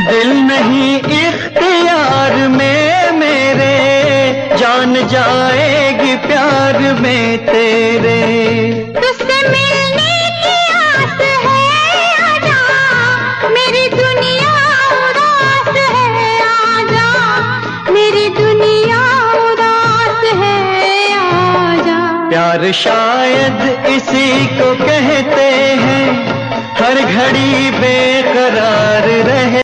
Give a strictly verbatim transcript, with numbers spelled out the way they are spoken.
दिल नहीं इख्तियार में मेरे, जान जाएगी प्यार में तेरे। तुझसे मिलने की आस है, आजा मेरी दुनिया उदास है, आजा मेरी दुनिया उदास है, आजा। प्यार शायद इसी को कहते हैं, हर घड़ी बेकरार रहे